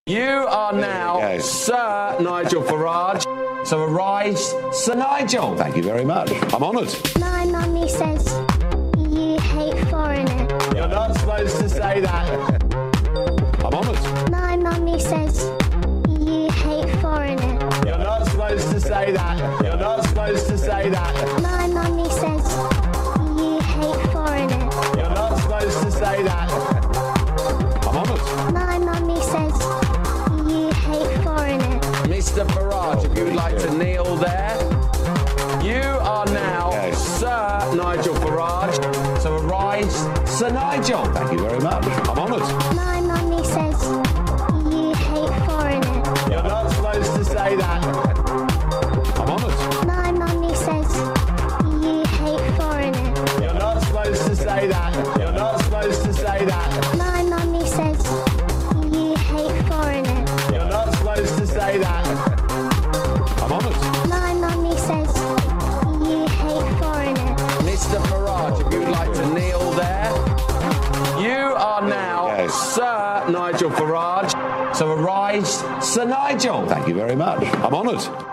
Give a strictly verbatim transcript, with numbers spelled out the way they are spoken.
You are now Sir Nigel Farage. So arise, Sir Nigel. Thank you very much. I'm honoured. My mummy says you hate foreigners. You're not supposed to say that. I'm honoured. My mummy says you hate foreigners. You're not supposed to say that. You're not supposed to say that. My mummy says you hate foreigners. You're not supposed to say that. I'm honoured. My mummy says you hate foreigners. Mister Farage, if you'd like to kneel there. You are now Yes. Sir Nigel Farage. So arise, Sir Nigel. Thank you very much. I'm honoured. My mummy says you hate foreigners. You're not supposed to say that. I'm honoured. My mummy says you hate foreigners. You're not supposed to say that. You're not supposed to say that. My mummy says you hate foreigners. You're not supposed to say that. I'm honoured. My mummy says you hate foreigners. Mister Farage, if you'd like to kneel there. You are now Yes. Sir Nigel Farage. So arise, Sir Nigel. Thank you very much. I'm honoured.